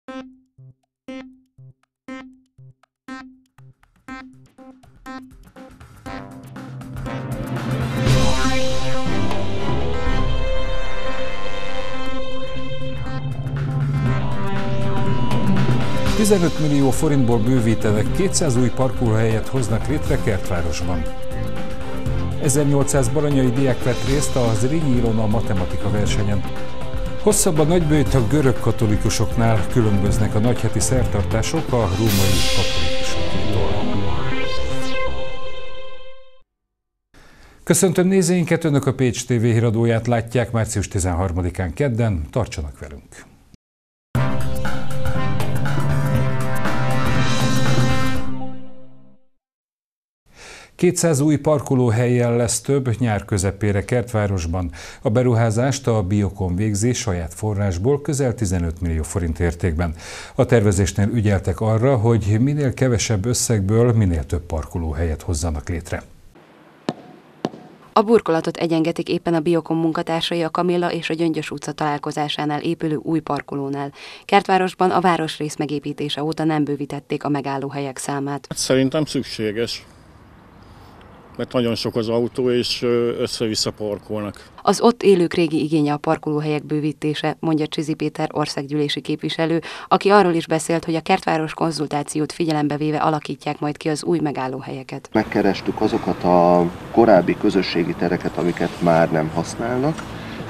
$15 millió forintból bővítenek, 200 új parkolóhelyet hoznak létre Kertvárosban. 1800 baranyai diák vett részt a Zrínyi Ilona matematika versenyen. Hosszabb a nagybőjt a görög katolikusoknál, különböznek a nagyheti szertartások a római katolikusoktól. Köszöntöm nézőinket, Önök a Pécs TV híradóját látják március 13-án kedden, tartsanak velünk! 200 új parkolóhellyel lesz több nyár közepére Kertvárosban. A beruházást a Biokon végzi saját forrásból közel 15 millió forint értékben. A tervezésnél ügyeltek arra, hogy minél kevesebb összegből minél több parkolóhelyet hozzanak létre. A burkolatot egyengetik éppen a Biokon munkatársai a Kamilla és a Gyöngyös utca találkozásánál épülő új parkolónál. Kertvárosban a városrész megépítése óta nem bővítették a megállóhelyek számát. Szerintem szükséges, mert nagyon sok az autó, és össze-vissza parkolnak. Az ott élők régi igénye a parkolóhelyek bővítése, mondja Csizi Péter országgyűlési képviselő, aki arról is beszélt, hogy a Kertváros konzultációt figyelembe véve alakítják majd ki az új megállóhelyeket. Megkerestük azokat a korábbi közösségi tereket, amiket már nem használnak,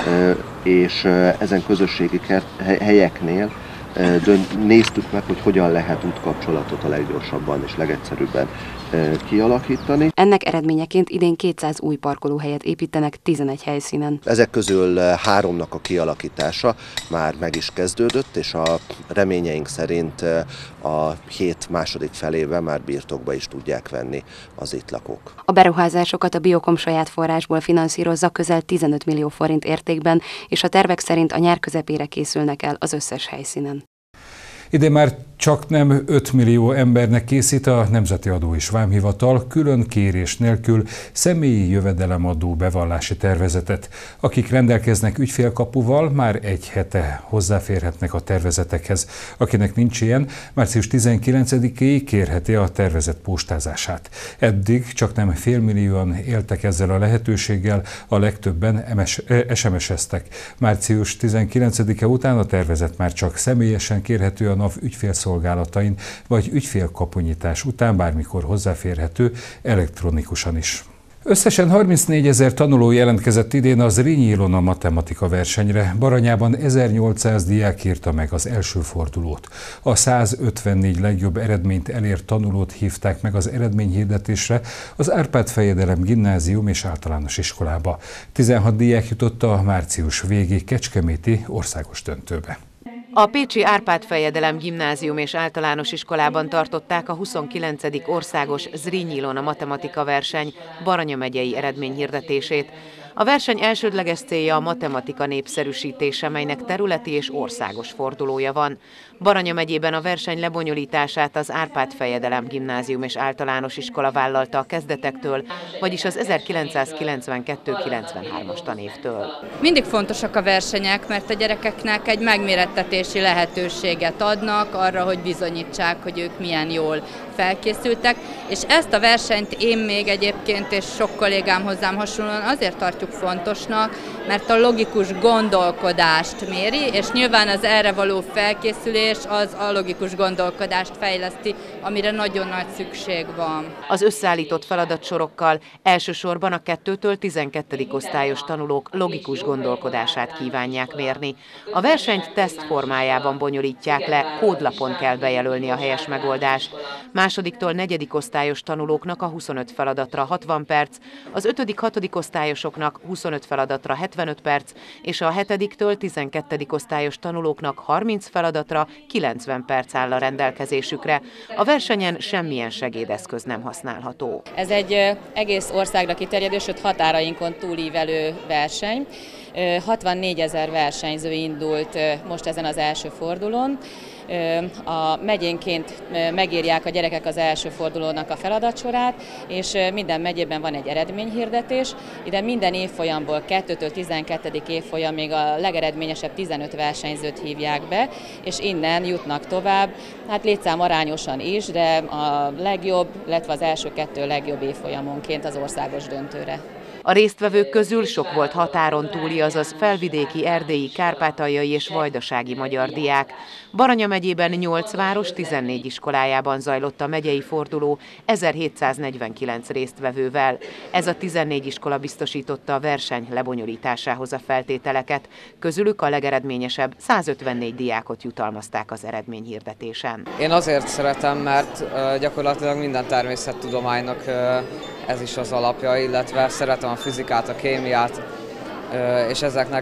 és ezen közösségi helyeknél néztük meg, hogy hogyan lehet útkapcsolatot a leggyorsabban és legegyszerűbben kialakítani. Ennek eredményeként idén 200 új parkolóhelyet építenek 11 helyszínen. Ezek közül 3-nak a kialakítása már meg is kezdődött, és a reményeink szerint a hét második felében már birtokba is tudják venni az itt lakók. A beruházásokat a Biokom saját forrásból finanszírozza közel 15 millió forint értékben, és a tervek szerint a nyár közepére készülnek el az összes helyszínen. Idén már csak nem 5 millió embernek készít a Nemzeti Adó és Vámhivatal külön kérés nélkül személyi jövedelemadó bevallási tervezetet. Akik rendelkeznek ügyfélkapuval, már egy hete hozzáférhetnek a tervezetekhez. Akinek nincs ilyen, március 19-ig kérheti a tervezet postázását. Eddig csak nem félmillióan éltek ezzel a lehetőséggel, a legtöbben SMS-eztek. Március 19-e után a tervezet már csak személyesen kérhető a NAV ügyfélszolgálatain, vagy ügyfélkapunyítás után bármikor hozzáférhető elektronikusan is. Összesen 34 000 tanuló jelentkezett idén az Zrínyi Ilona matematika versenyre. Baranyában 1800 diák írta meg az első fordulót. A 154 legjobb eredményt elért tanulót hívták meg az eredményhirdetésre az Árpád-fejedelem gimnázium és általános iskolába. 16 diák jutott a március végi kecskeméti országos döntőbe. A pécsi Árpád-fejedelem gimnázium és általános iskolában tartották a 29. országos Zrínyi Ilona matematika verseny Baranya megyei eredményhirdetését. A verseny elsődleges célja a matematika népszerűsítése, melynek területi és országos fordulója van. Baranya megyében a verseny lebonyolítását az Árpád-fejedelem gimnázium és általános iskola vállalta a kezdetektől, vagyis az 1992-93-as tanévtől. Mindig fontosak a versenyek, mert a gyerekeknek egy megmérettetési lehetőséget adnak arra, hogy bizonyítsák, hogy ők milyen jól felkészültek, és ezt a versenyt én még egyébként és sok kollégám hozzám hasonlóan azért tartjuk fontosnak, mert a logikus gondolkodást méri, és nyilván az erre való felkészülés az a logikus gondolkodást fejleszti, amire nagyon nagy szükség van. Az összeállított feladatsorokkal elsősorban a 2-től 12. osztályos tanulók logikus gondolkodását kívánják mérni. A versenyt teszt formájában bonyolítják le, kódlapon kell bejelölni a helyes megoldást. Másodiktól 4. osztályos tanulóknak a 25 feladatra 60 perc, az 5.-6. osztályosoknak 25 feladatra 75 perc, és a 7-től 12. osztályos tanulóknak 30 feladatra 90 perc áll a rendelkezésükre. A versenyen semmilyen segédeszköz nem használható. Ez egy egész országra kiterjedő, sőt határainkon túlívelő verseny. 64 000 versenyző indult most ezen az első fordulón. A megyénként megírják a gyerekek az első fordulónak a feladatsorát, és minden megyében van egy eredményhirdetés. Ide minden évfolyamból, 2-től 12. évfolyamig a legeredményesebb 15 versenyzőt hívják be, és innen jutnak tovább, hát létszám arányosan is, de a legjobb, illetve az első 2 legjobb évfolyamonként az országos döntőre. A résztvevők közül sok volt határon túli, azaz felvidéki, erdélyi, kárpátaljai és vajdasági magyar diák. Baranya megyében 8 város 14 iskolájában zajlott a megyei forduló 1749 résztvevővel. Ez a 14 iskola biztosította a verseny lebonyolításához a feltételeket. Közülük a legeredményesebb 154 diákot jutalmazták az eredményhirdetésen. Én azért szeretem, mert gyakorlatilag minden természettudománynak ez is az alapja, illetve szeretem a fizikát, a kémiát, és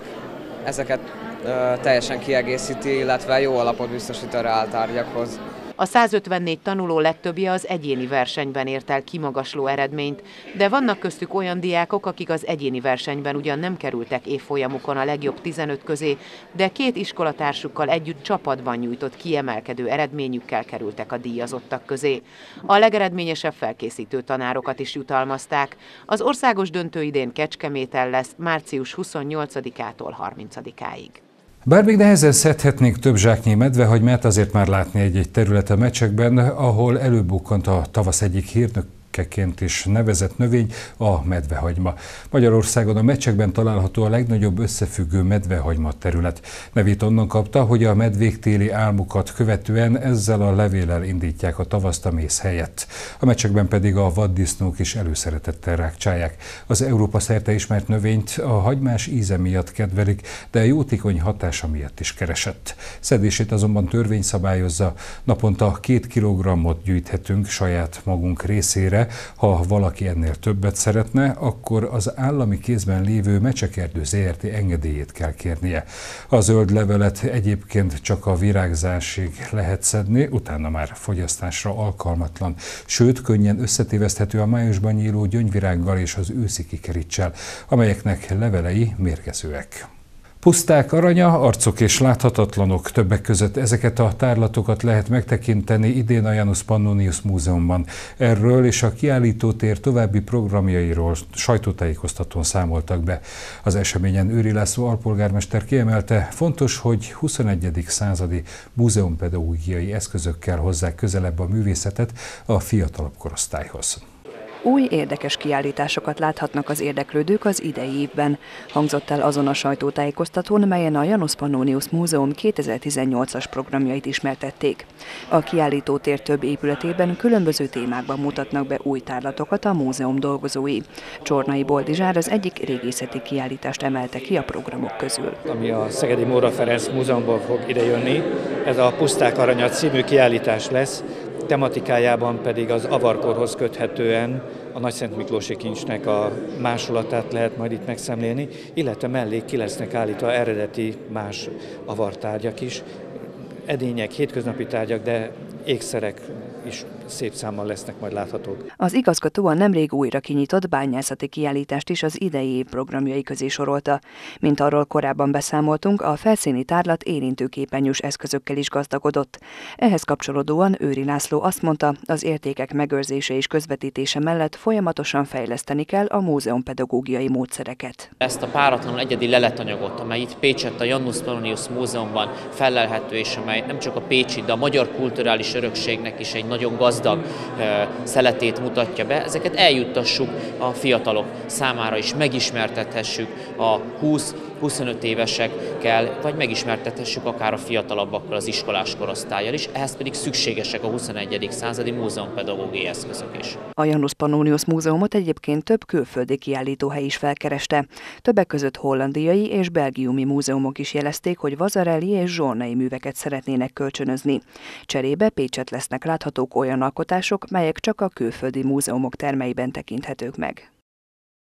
ezeket teljesen kiegészíti, illetve jó alapot biztosít a reáltárgyakhoz. A 154 tanuló legtöbbje az egyéni versenyben ért el kimagasló eredményt, de vannak köztük olyan diákok, akik az egyéni versenyben ugyan nem kerültek évfolyamukon a legjobb 15 közé, de 2 iskolatársukkal együtt csapatban nyújtott kiemelkedő eredményükkel kerültek a díjazottak közé. A legeredményesebb felkészítő tanárokat is jutalmazták. Az országos döntő idén Kecskeméten lesz március 28-ától 30-áig. Bár még nehezen szedhetnénk több zsáknyi medvehagymát, azért már látni egy terület a meccsekben, ahol előbukkant a tavasz egyik hírnökeként is nevezett növény, a medvehagyma. Magyarországon a meccsekben található a legnagyobb összefüggő medvehagyma terület. Nevét onnan kapta, hogy a medvék téli álmukat követően ezzel a levéllel indítják a tavaszt a méz helyett. A meccsekben pedig a vaddisznók is előszeretettel rákcsálják. Az Európa szerte ismert növényt a hagymás íze miatt kedvelik, de jótékony hatása miatt is keresett. Szedését azonban törvény szabályozza. Naponta 2 kilogrammot gyűjthetünk saját magunk részére. Ha valaki ennél többet szeretne, akkor az állami kézben lévő Mecsekerdő Zrt. Engedélyét kell kérnie. A zöld levelet egyébként csak a virágzásig lehet szedni, utána már fogyasztásra alkalmatlan. Sőt, könnyen összetéveszthető a májusban nyíló gyöngyvirággal és az őszi kikericcel, amelyeknek levelei mérgezőek. Puszták aranya, arcok és láthatatlanok, többek között ezeket a tárlatokat lehet megtekinteni idén a Janus Pannonius Múzeumban. Erről és a kiállítótér további programjairól sajtótájékoztatón számoltak be. Az eseményen Őri László alpolgármester kiemelte, fontos, hogy 21. századi múzeumpedagógiai eszközökkel hozzák közelebb a művészetet a fiatalabb korosztályhoz. Új, érdekes kiállításokat láthatnak az érdeklődők az idei évben, hangzott el azon a sajtótájékoztatón, melyen a Janus Pannonius Múzeum 2018-as programjait ismertették. A kiállítótér több épületében különböző témákban mutatnak be új tárlatokat a múzeum dolgozói. Csornai Boldizsár az egyik régészeti kiállítást emelte ki a programok közül. Ami a Szegedi Móra Ferenc Múzeumból fog idejönni, ez a Puszták aranya című kiállítás lesz, tematikájában pedig az avarkorhoz köthetően a Nagyszent Miklósi kincsnek a másolatát lehet majd itt megszemlélni, illetve mellé ki lesznek állítva eredeti más avartárgyak is, edények, hétköznapi tárgyak, de ékszerek is szép számmal lesznek majd láthatók. Az igazgató a nemrég újra kinyitott bányászati kiállítást is az idei év programjai közé sorolta. Mint arról korábban beszámoltunk, a felszíni tárlat érintőképernyős eszközökkel is gazdagodott. Ehhez kapcsolódóan Őri László azt mondta, az értékek megőrzése és közvetítése mellett folyamatosan fejleszteni kell a múzeumpedagógiai módszereket. Ezt a páratlanul egyedi leletanyagot, amely itt Pécsett a Janus Pannonius Múzeumban fellelhető, és amely nem csak a pécsi, de a magyar kulturális örökségnek is egy nagyon gazdag szeletét mutatja be, ezeket eljuttassuk a fiatalok számára is, megismertethessük a 20-25 évesekkel, vagy megismertethessük akár a fiatalabbakkal, az iskolás korosztállyal is, ehhez pedig szükségesek a 21. századi múzeumpedagógiai eszközök is. A Janus Pannonius Múzeumot egyébként több külföldi kiállítóhely is felkereste. Többek között hollandiai és belgiumi múzeumok is jelezték, hogy vazarelli és zsornai műveket szeretnének kölcsönözni. Cserébe Pécsett lesznek láthatók olyan alkotások, melyek csak a külföldi múzeumok termeiben tekinthetők meg.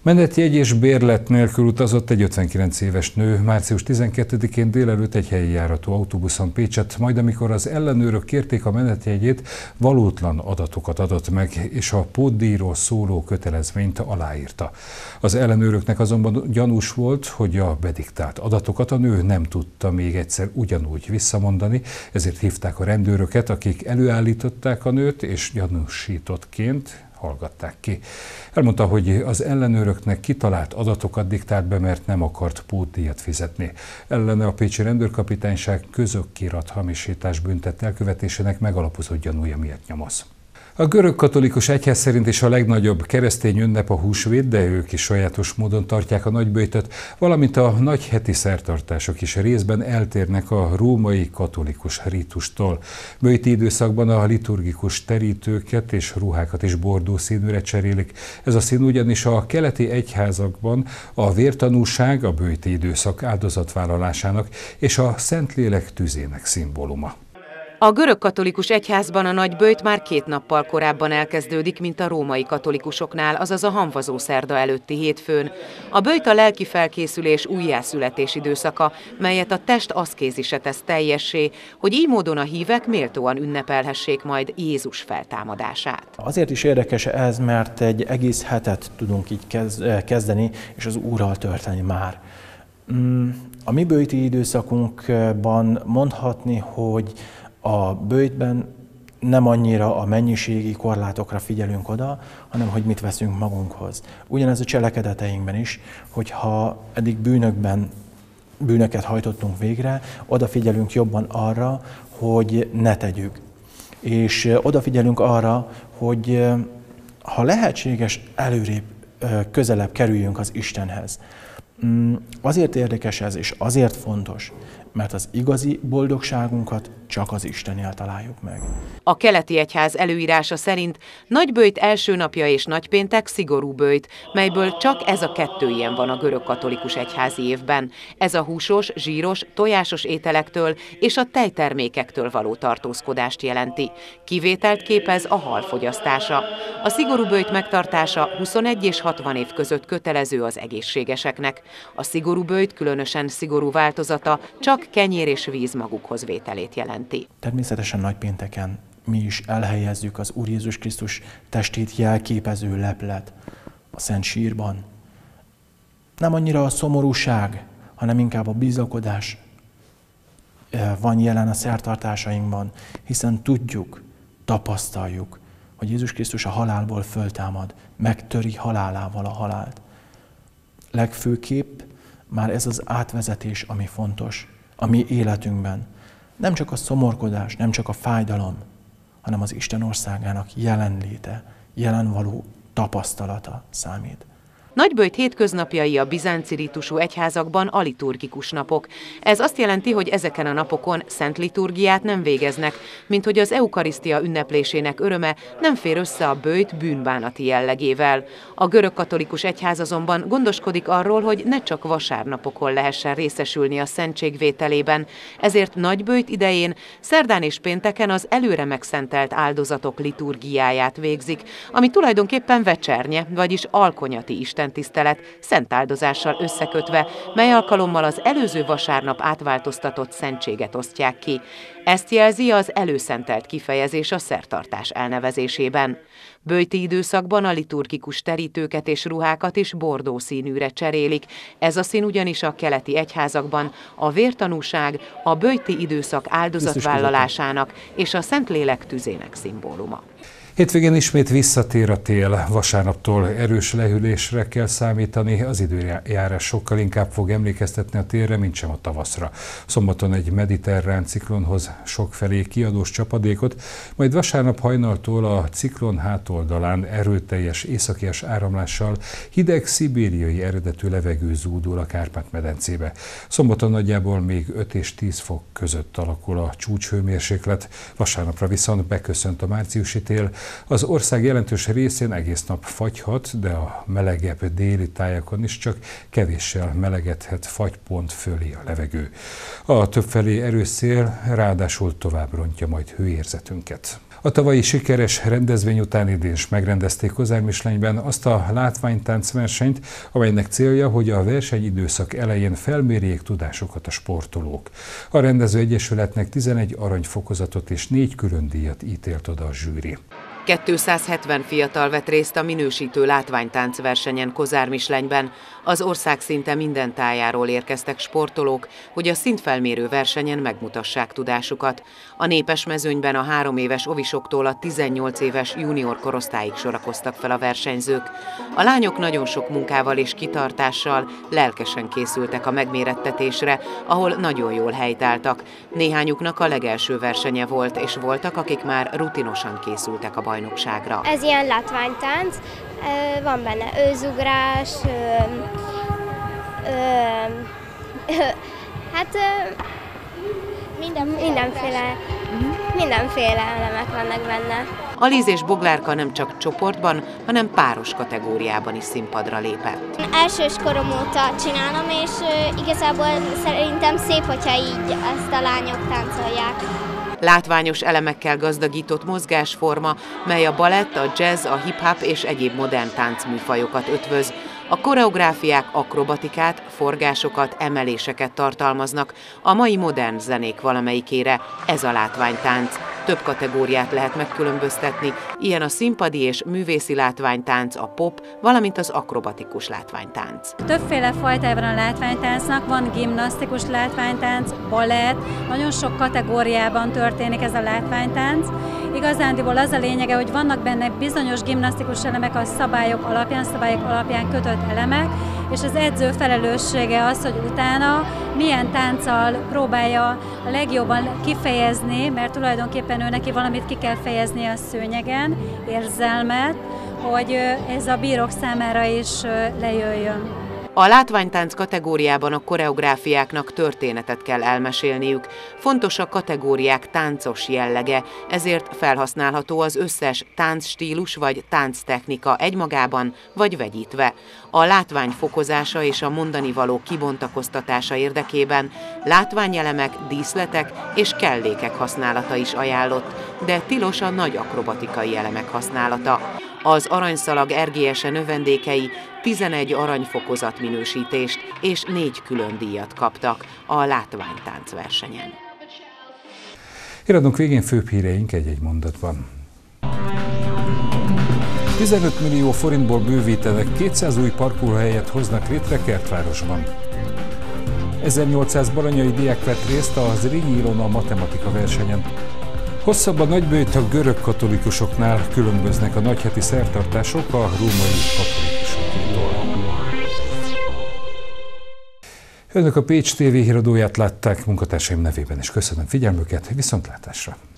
Menetjegy és bérlet nélkül utazott egy 59 éves nő március 12-én délelőtt egy helyi járatú autóbuszon Pécset, majd amikor az ellenőrök kérték a menetjegyét, valótlan adatokat adott meg, és a pótdíjról szóló kötelezményt aláírta. Az ellenőröknek azonban gyanús volt, hogy a bediktált adatokat a nő nem tudta még egyszer ugyanúgy visszamondani, ezért hívták a rendőröket, akik előállították a nőt, és gyanúsítottként hallgatták ki. Elmondta, hogy az ellenőröknek kitalált adatokat diktált be, mert nem akart pótdíjat fizetni. Ellene a pécsi rendőrkapitányság közokkirat hamisítás bűntett elkövetésének megalapozott gyanúja miatt nyomoz. A görög katolikus egyház szerint is a legnagyobb keresztény ünnep a húsvét, de ők is sajátos módon tartják a nagyböjtöt, valamint a nagy heti szertartások is részben eltérnek a római katolikus rítustól. Böjti időszakban a liturgikus terítőket és ruhákat is bordó színűre cserélik. Ez a szín ugyanis a keleti egyházakban a vértanúság, a böjti időszak áldozatvállalásának és a Szentlélek tüzének szimbóluma. A görög katolikus egyházban a nagyböjt már 2 nappal korábban elkezdődik, mint a római katolikusoknál, azaz a hamvazó szerda előtti hétfőn. A böjt a lelki felkészülés újjászületés időszaka, melyet a test aszkézise tesz teljessé, hogy így módon a hívek méltóan ünnepelhessék majd Jézus feltámadását. Azért is érdekes ez, mert egy egész hetet tudunk így kezdeni, és az Úrral tölteni már. A mi böjti időszakunkban mondhatni, hogy a böjtben nem annyira a mennyiségi korlátokra figyelünk oda, hanem hogy mit veszünk magunkhoz. Ugyanez a cselekedeteinkben is, hogyha eddig bűnöket hajtottunk végre, odafigyelünk jobban arra, hogy ne tegyük. És odafigyelünk arra, hogy ha lehetséges, előrébb, közelebb kerüljünk az Istenhez. Azért érdekes ez, és azért fontos, mert az igazi boldogságunkat csak az Istennél találjuk meg. A keleti egyház előírása szerint nagyböjt első napja és nagypéntek szigorú böjt, melyből csak ez a 2 ilyen van a görög katolikus egyházi évben. Ez a húsos, zsíros, tojásos ételektől és a tejtermékektől való tartózkodást jelenti. Kivételt képez a hal fogyasztása. A szigorú böjt megtartása 21 és 60 év között kötelező az egészségeseknek. A szigorú böjt különösen szigorú változata csak kenyér és víz magukhoz vételét jelenti. Természetesen nagypénteken mi is elhelyezzük az Úr Jézus Krisztus testét jelképező leplet a Szent Sírban. Nem annyira a szomorúság, hanem inkább a bizakodás van jelen a szertartásainkban, hiszen tudjuk, tapasztaljuk, hogy Jézus Krisztus a halálból föltámad, megtöri halálával a halált. Legfőképp már ez az átvezetés, ami fontos a mi életünkben. Nem csak a szomorkodás, nem csak a fájdalom, hanem az Isten országának jelenléte, jelenvaló tapasztalata számít. Nagyböjt hétköznapjai a bizánci rítusú egyházakban a liturgikus napok. Ez azt jelenti, hogy ezeken a napokon szent liturgiát nem végeznek, mint hogy az eukarisztia ünneplésének öröme nem fér össze a böjt bűnbánati jellegével. A görög katolikus egyház azonban gondoskodik arról, hogy ne csak vasárnapokon lehessen részesülni a szentségvételében, ezért nagyböjt idején szerdán és pénteken az előre megszentelt áldozatok liturgiáját végzik, ami tulajdonképpen vecsernye, vagyis alkonyati istentisztelet szent áldozással összekötve, mely alkalommal az előző vasárnap átváltoztatott szentséget osztják ki. Ezt jelzi az előszentelt kifejezés a szertartás elnevezésében. Böjti időszakban a liturgikus terítőket és ruhákat is bordó színűre cserélik. Ez a szín ugyanis a keleti egyházakban a vértanúság, a böjti időszak áldozatvállalásának és a Szentlélek tüzének szimbóluma. Hétvégén ismét visszatér a tél, vasárnaptól erős lehűlésre kell számítani, az időjárás sokkal inkább fog emlékeztetni a télre, mint sem a tavaszra. Szombaton egy mediterrán ciklonhoz sokfelé kiadós csapadékot, majd vasárnap hajnaltól a ciklon hátoldalán erőteljes északias áramlással hideg szibériai eredetű levegő zúdul a Kárpát-medencébe. Szombaton nagyjából még 5 és 10 fok között alakul a csúcshőmérséklet, vasárnapra viszont beköszönt a márciusi tél. Az ország jelentős részén egész nap fagyhat, de a melegebb déli tájakon is csak kevéssel melegedhet fagypont fölé a levegő. A többfelé erős szél ráadásul tovább rontja majd hőérzetünket. A tavalyi sikeres rendezvény után idén is megrendezték Kozármislenyben azt a látványtáncversenyt, amelynek célja, hogy a versenyidőszak elején felmérjék tudásukat a sportolók. A rendező egyesületnek 11 aranyfokozatot és 4 külön díjat ítélt oda a zsűri. 270 fiatal vett részt a minősítő látványtáncversenyen Kozármislenyben. Az ország szinte minden tájáról érkeztek sportolók, hogy a szintfelmérő versenyen megmutassák tudásukat. A népes mezőnyben a 3 éves ovisoktól a 18 éves junior korosztályig sorakoztak fel a versenyzők. A lányok nagyon sok munkával és kitartással lelkesen készültek a megmérettetésre, ahol nagyon jól helytáltak. Néhányuknak a legelső versenye volt, és voltak, akik már rutinosan készültek a bajnokságra. Ez ilyen látványtánc, van benne őzugrás, mindenféle elemek vannak benne. Aliz és Boglárka nem csak csoportban, hanem páros kategóriában is színpadra lépett. Elsős korom óta csinálom, és igazából szerintem szép, hogyha így ezt a lányok táncolják. Látványos elemekkel gazdagított mozgásforma, mely a balett, a jazz, a hip-hop és egyéb modern táncműfajokat ötvöz. A koreográfiák akrobatikát, forgásokat, emeléseket tartalmaznak. A mai modern zenék valamelyikére ez a látványtánc. Több kategóriát lehet megkülönböztetni, ilyen a színpadi és művészi látványtánc, a pop, valamint az akrobatikus látványtánc. Többféle fajtája van a látványtáncnak, van gimnasztikus látványtánc, balett, nagyon sok kategóriában történik ez a látványtánc. Igazándiból az a lényege, hogy vannak benne bizonyos gimnasztikus elemek a szabályok alapján kötött elemek, és az edző felelőssége az, hogy utána milyen tánccal próbálja a legjobban kifejezni, mert tulajdonképpen ő neki valamit ki kell fejezni a szőnyegen, érzelmet, hogy ez a bírók számára is lejöjjön. A látványtánc kategóriában a koreográfiáknak történetet kell elmesélniük. Fontos a kategóriák táncos jellege, ezért felhasználható az összes táncstílus vagy tánctechnika egymagában vagy vegyítve. A látvány fokozása és a mondanivaló kibontakoztatása érdekében látványelemek, díszletek és kellékek használata is ajánlott, de tilos a nagy akrobatikai elemek használata. Az aranyszalag RGS-e növendékei 11 aranyfokozat minősítést és 4 külön díjat kaptak a látványtáncversenyen. Híradónk végén főbb híreink egy-egy mondatban. 15 millió forintból bővítenek, 200 új parkolóhelyet hoznak létre Kertvárosban. 1800 baranyai diák vett részt a Zrínyi Ilona matematika versenyen. Hosszabb a nagybőjt a görög katolikusoknál, különböznek a nagyheti szertartások a római katolikusoktól. Önök a Pécs TV híradóját látták, munkatársaim nevében is köszönöm figyelmüket, viszontlátásra!